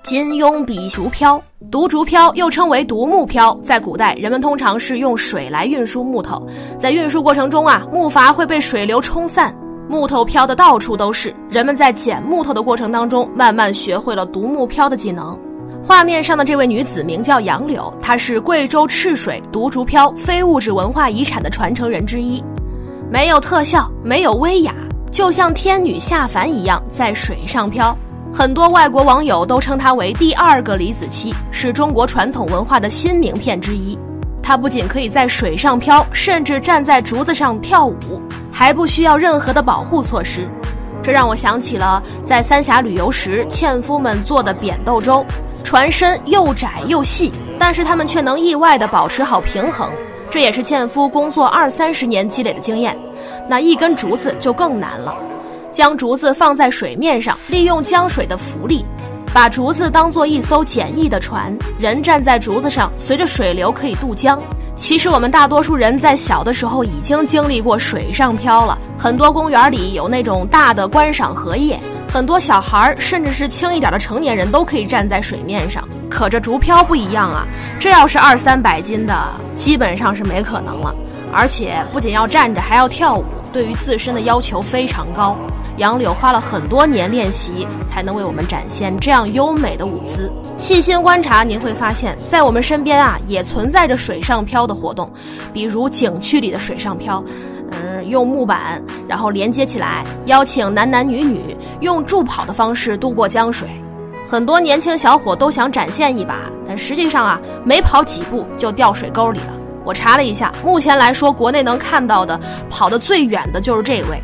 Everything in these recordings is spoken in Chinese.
金庸笔竹漂，独竹漂又称为独木漂，在古代人们通常是用水来运输木头，在运输过程中木筏会被水流冲散，木头飘得到处都是，人们在捡木头的过程当中慢慢学会了独木漂的技能。画面上的这位女子名叫杨柳，她是贵州赤水独竹漂非物质文化遗产的传承人之一。没有特效，没有威亚，就像天女下凡一样在水上漂。很多外国网友都称她为第二个李子柒，是中国传统文化的新名片之一。她不仅可以在水上漂，甚至站在竹子上跳舞，还不需要任何的保护措施。这让我想起了在三峡旅游时纤夫们做的扁豆舟，船身又窄又细，但是他们却能意外地保持好平衡，这也是纤夫工作20-30年积累的经验。那一根竹子就更难了，将竹子放在水面上，利用江水的浮力，把竹子当作一艘简易的船，人站在竹子上，随着水流可以渡江。其实我们大多数人在小的时候已经经历过水上漂了，很多公园里有那种大的观赏荷叶，很多小孩甚至是轻一点的成年人都可以站在水面上。可这竹漂不一样啊，这要是200-300斤的基本上是没可能了，而且不仅要站着还要跳舞，对于自身的要求非常高。杨柳花了很多年练习，才能为我们展现这样优美的舞姿。细心观察，您会发现，在我们身边也存在着水上漂的活动，比如景区里的水上漂，用木板然后连接起来，邀请男男女女用助跑的方式渡过江水。很多年轻小伙都想展现一把，但实际上没跑几步就掉水沟里了。我查了一下，目前来说，国内能看到的跑得最远的就是这位。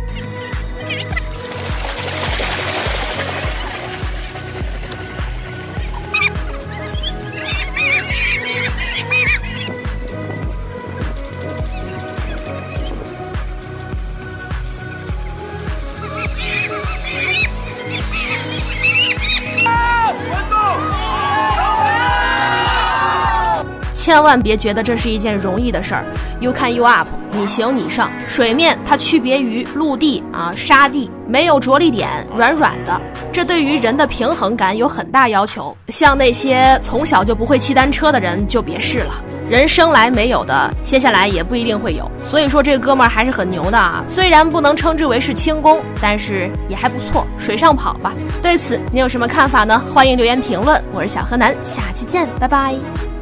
千万别觉得这是一件容易的事儿 ，You can you up， 你行你上。水面它区别于陆地沙地，没有着力点，软软的，这对于人的平衡感有很大要求。像那些从小就不会骑单车的人就别试了，人生来没有的，接下来也不一定会有。所以说这哥们儿还是很牛的啊，虽然不能称之为是轻功，但是也还不错，水上跑吧。对此你有什么看法呢？欢迎留言评论。我是小河南，下期见，拜拜。